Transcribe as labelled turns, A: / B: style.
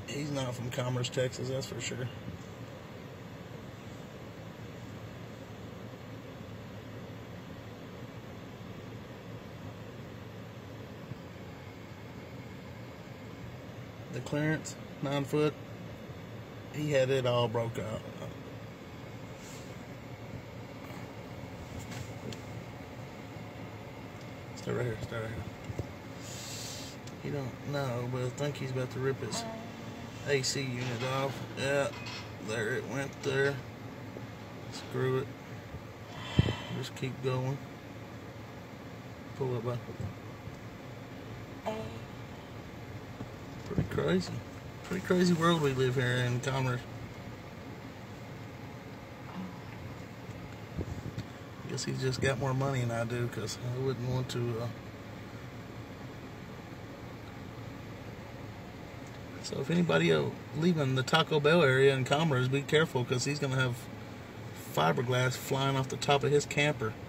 A: He's not from Commerce, Texas, that's for sure. The clearance, 9 foot, he had it all broke out. Stay right here, stay right here. You don't know, but I think he's about to rip his AC unit off. Yeah, there it went there. Screw it. Just keep going. Pull it back. Pretty crazy. Pretty crazy world we live here in Commerce. I guess he's just got more money than I do, because I wouldn't want to. So if anybody leaving the Taco Bell area in Commerce, be careful, because he's going to have fiberglass flying off the top of his camper.